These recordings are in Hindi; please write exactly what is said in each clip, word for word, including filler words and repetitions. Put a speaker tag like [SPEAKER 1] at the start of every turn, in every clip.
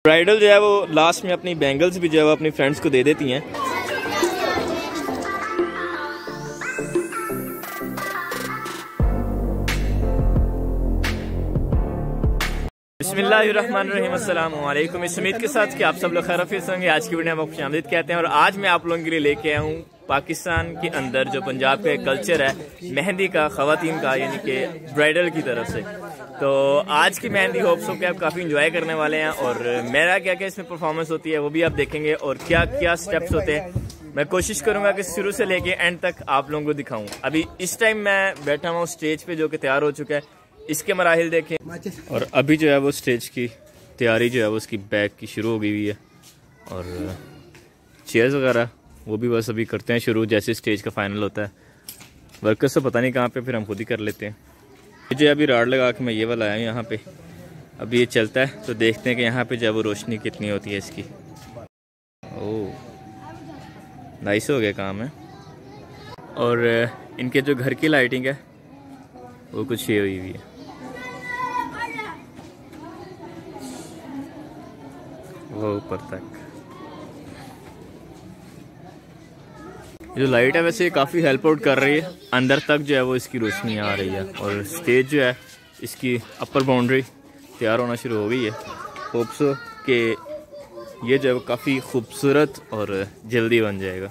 [SPEAKER 1] ब्राइडल जो है वो लास्ट में अपनी बैंगल्स भी जो है वो अपनी फ्रेंड्स को दे देती हैं। बिस्मिल्लाहिर्रहमानिर्रहीम, अस्सलाम वालेकुम। इस उम्मीद के साथ कि आप सब लोग खैरियत होंगे। आज की वीडियो में आपको खुशामदीद कहते हैं और आज मैं आप लोगों के लिए लेके आया हूँ पाकिस्तान के अंदर जो पंजाब का एक कल्चर है मेहंदी का, ख़वातीन का, यानी कि ब्राइडल की तरफ से। तो आज की मेहंदी होप्स हो कि आप काफ़ी इंजॉय करने वाले हैं और मेरा क्या क्या इसमें परफॉर्मेंस होती है वो भी आप देखेंगे और क्या क्या स्टेप्स होते हैं मैं कोशिश करूंगा कि शुरू से लेके एंड तक आप लोगों को दिखाऊं। अभी इस टाइम मैं बैठा हुआ हूँ स्टेज पे जो कि तैयार हो चुका है, इसके मराहिल देखें। और अभी जो है वो स्टेज की तैयारी जो है वो उसकी बैक की शुरू हो गई हुई है और चेयर्स वगैरह वो भी बस अभी करते हैं शुरू, जैसे स्टेज का फाइनल होता है। वर्कर्स तो पता नहीं कहाँ पे, फिर हम खुद ही कर लेते हैं। मुझे अभी राड लगा के मैं ये वाला आया हूँ यहाँ पे, अभी ये चलता है तो देखते हैं कि यहाँ पे जब वो रोशनी कितनी होती है इसकी। ओह नाइस हो गया काम है। और इनके जो घर की लाइटिंग है वो कुछ ये हुई हुई है, वो ऊपर तक जो लाइट है वैसे काफ़ी हेल्प आउट कर रही है, अंदर तक जो है वो इसकी रोशनी आ रही है। और स्टेज जो है इसकी अपर बाउंड्री तैयार होना शुरू हो गई है। होप्स कि ये जो है वो काफ़ी खूबसूरत और जल्दी बन जाएगा।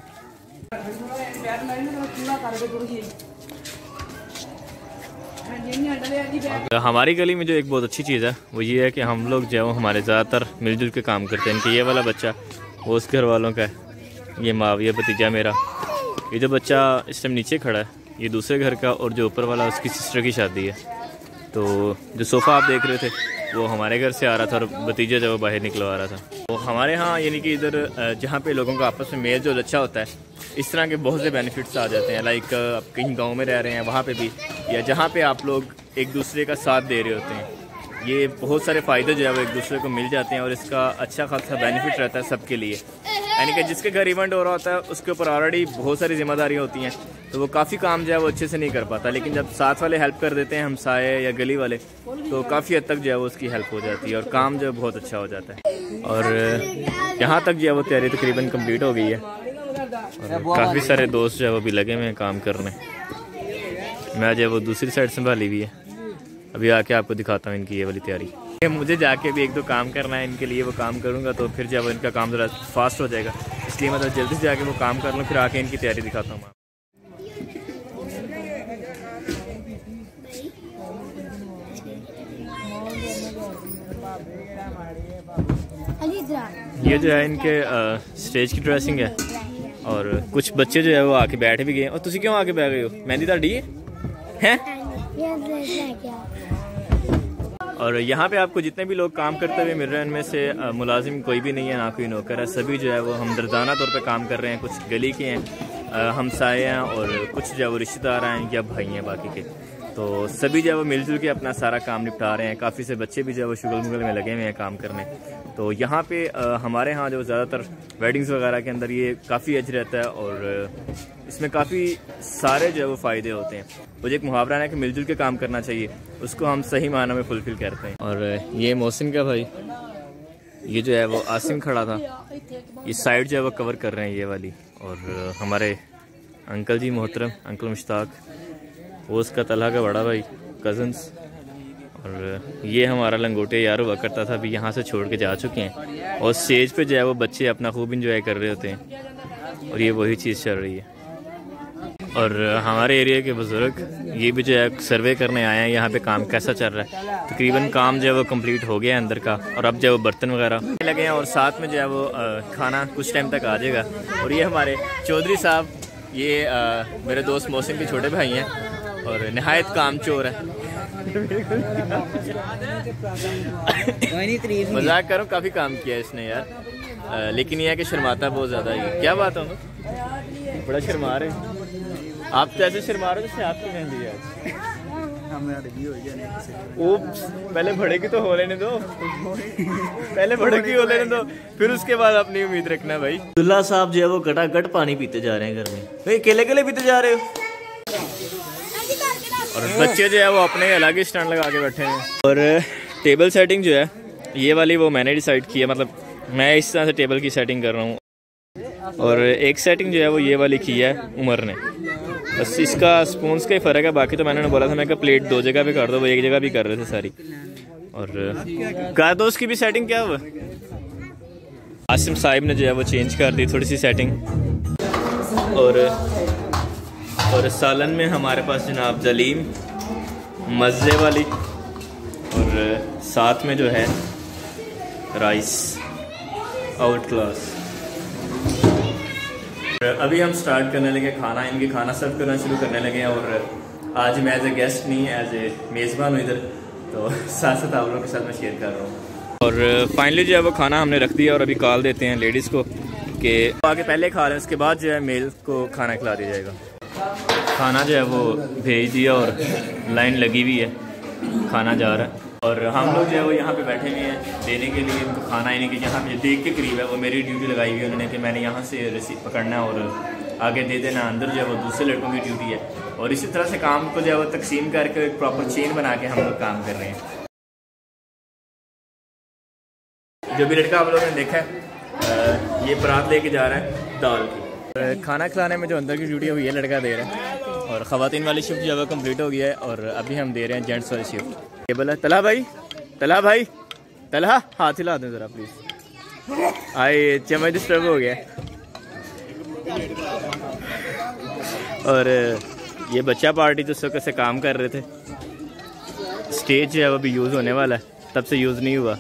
[SPEAKER 1] हमारी गली में जो एक बहुत अच्छी चीज़ है वो ये है कि हम लोग जो है वो हमारे ज़्यादातर मिलजुल के काम करते हैं। इनके ये वाला बच्चा वो उस घर वालों का है, ये माविया भतीजा मेरा। ये जो बच्चा इस टाइम नीचे खड़ा है ये दूसरे घर का, और जो ऊपर वाला उसकी सिस्टर की शादी है। तो जो सोफ़ा आप देख रहे थे वो हमारे घर से आ रहा था और भतीजा जब वो बाहर निकलवा रहा था। तो हमारे यहाँ यानी कि इधर जहाँ पे लोगों का आपस में मेल जो अच्छा होता है, इस तरह के बहुत से बेनिफिट्स आ जाते हैं। लाइक आप कहीं गांव में रह रहे हैं वहाँ पे भी, या जहाँ पे आप लोग एक दूसरे का साथ दे रहे होते हैं, ये बहुत सारे फ़ायदे जो है वो एक दूसरे को मिल जाते हैं और इसका अच्छा खासा बेनिफिट रहता है सबके लिए। यानी कि जिसके घर इवेंट हो रहा होता है उसके ऊपर ऑलरेडी बहुत सारी जिम्मेदारियाँ होती हैं, तो वो काफ़ी काम जो है वो अच्छे से नहीं कर पाता। लेकिन जब साथ वाले हेल्प कर देते हैं, हमसाए या गली वाले, तो काफ़ी हद तक जो है वो उसकी हेल्प हो जाती है और काम जो है बहुत अच्छा हो जाता है। और यहाँ तक जो है वो तैयारी तकरीबन कंप्लीट हो गई है और काफ़ी सारे दोस्त जो है वो भी लगे हुए हैं काम करने। मैं जो है वो दूसरी साइड संभाली हुई है, अभी आके आपको दिखाता हूँ इनकी ये वाली तैयारी। मुझे जाके भी एक दो काम करना है इनके लिए, वो काम करूँगा तो फिर जब इनका काम ज़रा फास्ट हो जाएगा, इसलिए मतलब जल्दी से जाके वो काम कर लूँ, फिर आके इनकी तैयारी दिखाता हूँ। ये जो है इनके आ, स्टेज की ड्रेसिंग है और कुछ बच्चे जो है वो आके बैठे भी गए। और तुसी क्यों आके बैठ गए हो? मेहंदी ताड़ी है? और यहाँ पे आपको जितने भी लोग काम करते हुए मिल रहे हैं, इनमें से मुलाजिम कोई भी नहीं है, ना कोई नौकर है। सभी जो है वो हमदर्दाना तौर पे काम कर रहे हैं। कुछ गली के हैं, हमसाए हैं, और कुछ जो है वो रिश्तेदार हैं या भाई हैं बाकी के। तो सभी जो है वो मिलजुल के अपना सारा काम निपटा रहे हैं। काफ़ी से बच्चे भी जो है वो शुगल मुगल में लगे हुए हैं काम करने। तो यहाँ पे आ, हमारे यहाँ जो ज़्यादातर वेडिंग्स वगैरह के अंदर ये काफ़ी एज रहता है और इसमें काफ़ी सारे जो है वो फ़ायदे होते हैं। वो एक मुहावरा है कि मिलजुल के काम करना चाहिए, उसको हम सही मायने में फुलफिल करते हैं। और ये मोहसिन का भाई, ये जो है वो आसिम खड़ा था, ये साइड जो है वो कवर कर रहे हैं ये वाली। और हमारे अंकल जी मोहतरम, अंकल मुश्ताक, वो उसका तलहा का बड़ा भाई, कज़न्स। और ये हमारा लंगोटे यार हुआ करता था, अभी यहाँ से छोड़ के जा चुके हैं। और स्टेज पे जो है वो बच्चे अपना खूब इंजॉय कर रहे होते हैं और ये वही चीज़ चल रही है। और हमारे एरिया के बुज़ुर्ग ये भी जो है सर्वे करने आए हैं यहाँ पे काम कैसा चल रहा है। तकरीबन काम जो है वो कंप्लीट हो गया है अंदर का, और अब जो है वो बर्तन वगैरह लगे हैं और साथ में जो है वो खाना कुछ टाइम तक आ जाएगा। और ये हमारे चौधरी साहब, ये आ, मेरे दोस्त मोहसिन के छोटे भाई हैं और नहायत काम चोर है। मजाक करो, काफ़ी काम किया इसने यार, आ, लेकिन यह है कि शर्माता बहुत ज़्यादा है। क्या बात है, बड़ा शर्मा रहे आप, तो ऐसे शर्मा रहे जैसे आपकी मेहंदी है। वो पहले भड़की तो हो लेने दो, पहले भड़की हो लेने दो, फिर उसके बाद अपनी उम्मीद रखना भाई। दुल्ला साहब जो है वो गटागट पानी पीते जा रहे हैं घर में। भाई केले केले पीते जा रहे हो? और बच्चे जो है वो अपने अलग ही स्टैंड लगा के बैठे हैं। और टेबल सेटिंग जो है ये वाली वो मैंने डिसाइड की है, मतलब मैं इस तरह से टेबल की सेटिंग कर रहा हूँ। और एक सेटिंग जो है वो ये वाली की है उमर ने, बस इसका स्पून्स का ही फ़र्क है। बाकी तो मैंने बोला था मैं क्या प्लेट दो जगह पे कर दो, वो एक जगह भी कर रहे थे सारी। और कारदोस की भी सेटिंग क्या हुआ, आसिम साहिब ने जो है वो चेंज कर दी थोड़ी सी सेटिंग। और और सालन में हमारे पास जनाब जलीम मज़े वाली, और साथ में जो है राइस आउट क्लास। अभी हम स्टार्ट करने लगे खाना, इनके खाना सर्व करना शुरू करने लगे हैं। और आज मैं एज ए गेस्ट नहीं एज ए मेज़बान हूँ इधर, तो साथ साथ आप लोगों के साथ मैं शेयर कर रहा हूँ। और फाइनली जो है वो खाना हमने रख दिया और अभी कॉल देते हैं लेडीज़ को कि आगे पहले खा लें, उसके बाद जो है मेल को खाना खिला दिया जाएगा। खाना जो है वो भेज दिया और लाइन लगी हुई है, खाना जा रहा है। और हम लोग जो है वो यहाँ पे बैठे हुए हैं देने के लिए इनको खाना। इन्हीं के यहाँ पे देख के करीब है वो मेरी ड्यूटी लगाई हुई है उन्होंने कि मैंने यहाँ से रिसीव पकड़ना है और आगे दे देना। अंदर जो है वो दूसरे लड़कों की ड्यूटी है। और इसी तरह से काम को जो है वो तकसीम करके एक प्रॉपर चेन बना के हम लोग काम कर रहे हैं। जो भी लड़का आप लोगों ने देखा है ये परात लेके जा रहा है दाल की। खाना खिलाने में जो अंदर की ड्यूटी है वो ये लड़का दे रहा है। और ख़वातीन वाली शिफ्ट जो है वो कम्प्लीट हो गया है और अभी हम दे रहे हैं जेंट्स वाली शिफ्ट। टेबल है तला भाई, तला भाई, तला हाथ हिला दें ज़रा प्लीज़। आए चम्मच डिस्टर्ब हो गया। और ये बच्चा पार्टी जो सुबह से काम कर रहे थे, स्टेज जो है वो भी यूज़ होने वाला है, तब से यूज़ नहीं हुआ।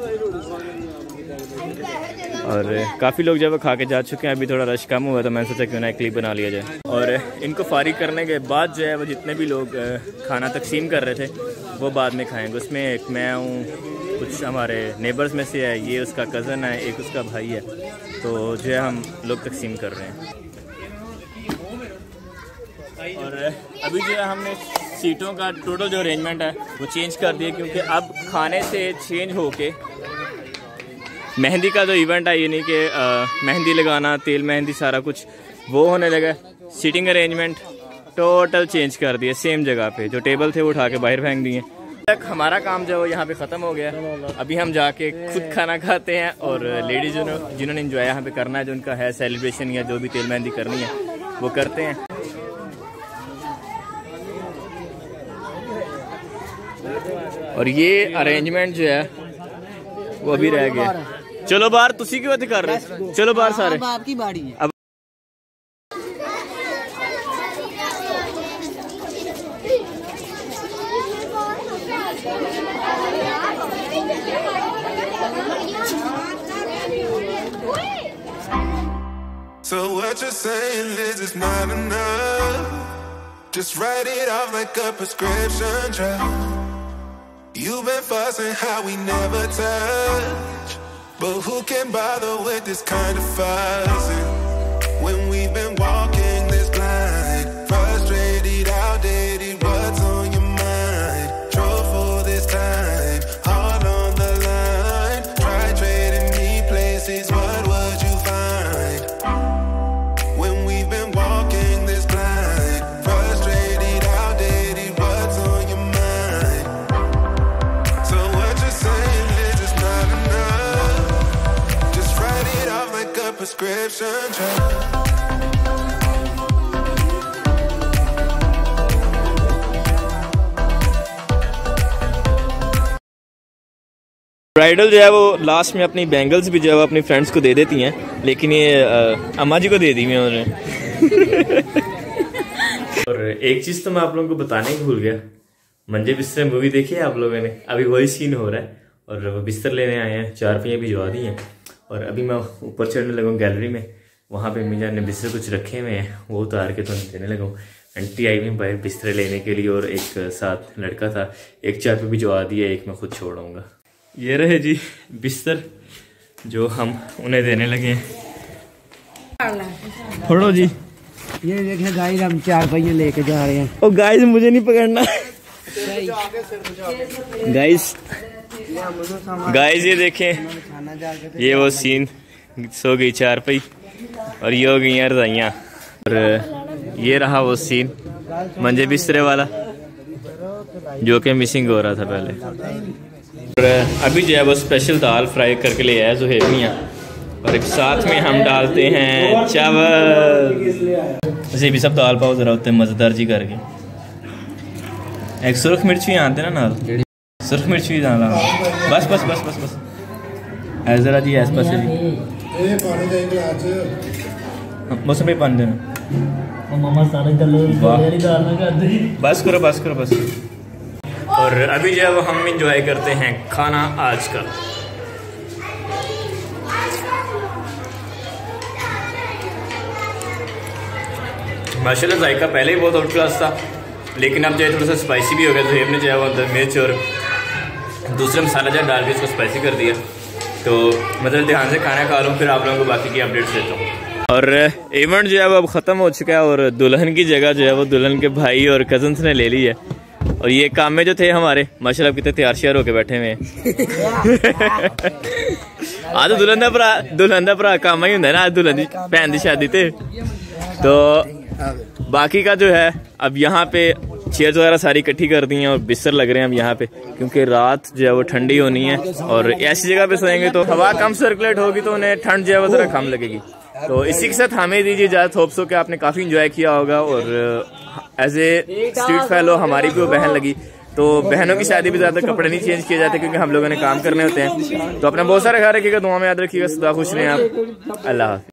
[SPEAKER 1] और काफ़ी लोग जब खा के जा चुके हैं, अभी थोड़ा रश कम हुआ तो मैंने सोचा क्यों ना एक क्लिप बना लिया जाए। और इनको फारिग करने के बाद जो है वो जितने भी लोग खाना तकसीम कर रहे थे वो बाद में खाएंगे। उसमें एक मैं हूँ, कुछ हमारे नेबर्स में से है, ये उसका कज़न है, एक उसका भाई है, तो जो है हम लोग तकसीम कर रहे हैं। और अभी जो है हमने सीटों का टोटल जो अरेंजमेंट है वो चेंज कर दिया, क्योंकि अब खाने से चेंज होके मेहंदी का जो इवेंट है, ये नहीं कि मेहंदी लगाना, तेल मेहंदी सारा कुछ वो होने लगा। सीटिंग अरेंजमेंट टोटल चेंज कर दिया। सेम जगह पे जो टेबल थे वो उठा के बाहर फेंक दिए। तक हमारा काम जो है यहाँ पे ख़त्म हो गया। अभी हम जाके खुद खाना खाते हैं और लेडीज जिन्होंने इंजॉय यहाँ पे करना है, जो उनका है सेलिब्रेशन या जो भी तेल मेहंदी करनी है वो करते हैं। और ये अरेंजमेंट जो है वो अभी रह गया। चलो बाहर, तुसी क्यों कर रहे, चलो बाहर सारे, अब आपकी बारी है। अब
[SPEAKER 2] So what you're saying is it's not enough. Just write it off like a prescription drug. You've been fussing how we never touch, but who can bother with this kind of fussing when we've been walking this blind, frustrated, outdated. What's on your mind? Trouble this time, all on the line. Try trading me places, what would you find? When we've been walking this blind, frustrated, outdated. What's on your mind? So what you're saying is it's not enough. Just write it off like a prescription drug.
[SPEAKER 1] Bridal जो है वो लास्ट में अपनी बैंगल्स भी जो है वो अपनी फ्रेंड्स को दे देती हैं, लेकिन ये अम्मा जी को दे दी हुई उन्होंने। और एक चीज़ तो मैं आप लोगों को बताने ही भूल गया, मंजे बिस्तर मूवी देखी है आप लोगों ने? अभी वही सीन हो रहा है और वो बिस्तर लेने आए हैं, चार पहियाँ भिजवा दी हैं और अभी मैं ऊपर चढ़ने लगा गैलरी में। वहाँ पे मियाँ ने बिस्तर कुछ रखे हुए हैं, वो उतार के तो देने लगा। आंटी आई हुई बाहर बिस्तर लेने के लिए और एक साथ लड़का था, एक चार पे भिजवा दिया, एक मैं खुद छोड़ आऊँगा। ये रहे जी बिस्तर जो हम उन्हें देने लगे हैं। छोड़ो जी,
[SPEAKER 3] ये देखें गाइस, हम चार पहिए लेके जा रहे हैं।
[SPEAKER 1] ओ गाइस मुझे नहीं पकड़ना। गाइस गाइस ये देखें, ये वो सीन, सो गई चार पही और ये हो गई रजाइयाँ। और ये रहा वो सीन मंजे बिस्तरे वाला जो कि मिसिंग हो रहा था पहले। अभी जो है वो स्पेशल दाल फ्राई करके ले आया ज़ुहैब मियां, और एक साथ में हम डालते हैं चावल। वैसे भी सब दाल पाव ज़रा होते हैं मज़ेदार जी करके। एक सुरख मिर्च भी आते ना नाल, सुरख मिर्च भी डाला। बस बस बस बस बस ऐ ज़रा जी ऐस पास जी मौसम पे पान देना। बस करो बस करो बस। और अभी जो है वो हम इंजॉय करते हैं खाना आज का। माशाल्लाह जायका पहले ही बहुत आउट क्लास था, लेकिन अब जो है थोड़ा सा स्पाइसी भी हो गया। ज़ुहैब ने जो है वो अंदर मिर्च और दूसरा मसाला जो डाल के इसको स्पाइसी कर दिया। तो मतलब ध्यान से खाना खा लूँ, फिर आप लोगों को बाकी की अपडेट्स देता हूँ। और इवेंट जो है वो अब ख़त्म हो चुका है, और दुल्हन की जगह जो है वो दुल्हन के भाई और कजन्स ने ले ली है। और ये काम में जो थे हमारे माशाल्लाह कितने तैयार श्यार होके बैठे हुए हैं। आज दुल्हन का भरा दुल्हन का भरा काम ही होंगे ना, आज दुल्हन की भैन की शादी थे। तो बाकी का जो है अब यहाँ पे चेयर्स वगैरह सारी इकट्ठी कर दी हैं और बिस्तर लग रहे हैं अब यहाँ पे, क्योंकि रात जो है वो ठंडी होनी है। और ऐसी जगह पे सोएंगे तो हवा कम सर्कुलेट होगी तो उन्हें ठंड जो है वो जरा कम लगेगी। तो इसी के साथ हमें दीजिए इजाजत। होप सो कि आपने काफ़ी इंजॉय किया होगा। और एज ए स्ट्रीट फेलो हमारी भी वो बहन लगी, तो बहनों की शादी भी ज़्यादा कपड़े नहीं चेंज किए जाते, क्योंकि हम लोगों ने काम करने होते हैं। तो अपना बहुत सारा ख्याल रखिएगा, दुआ में याद रखिएगा। सदा खुश रहें आप। अल्लाह हाफ़िज़।